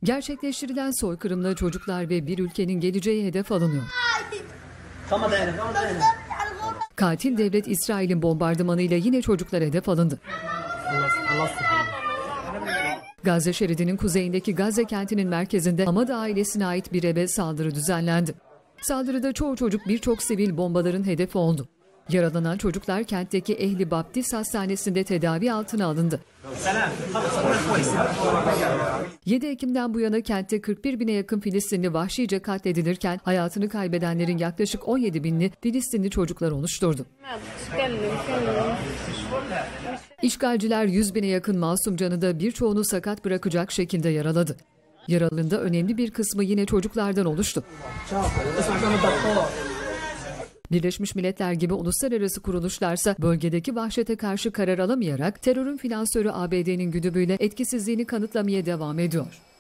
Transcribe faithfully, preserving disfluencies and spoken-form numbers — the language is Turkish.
Gerçekleştirilen soykırımda çocuklar ve bir ülkenin geleceği hedef alınıyor. Katil devlet İsrail'in bombardımanıyla yine çocuklar hedef alındı. Gazze şeridinin kuzeyindeki Gazze kentinin merkezinde Hamad ailesine ait bir eve saldırı düzenlendi. Saldırıda çoğu çocuk birçok sivil bombaların hedefi oldu. Yaralanan çocuklar kentteki Ehli Baptist Hastanesi'nde tedavi altına alındı. yedi Ekim'den bu yana kentte kırk bir bine yakın Filistinli vahşice katledilirken hayatını kaybedenlerin yaklaşık on yedi binini Filistinli çocuklar oluşturdu. İşgalciler yüz bine yakın masum canı da birçoğunu sakat bırakacak şekilde yaraladı. Yaralının da önemli bir kısmı yine çocuklardan oluştu. Birleşmiş Milletler gibi uluslararası kuruluşlarsa bölgedeki vahşete karşı karar alamayarak terörün finansörü A B D'nin güdümüyle etkisizliğini kanıtlamaya devam ediyor.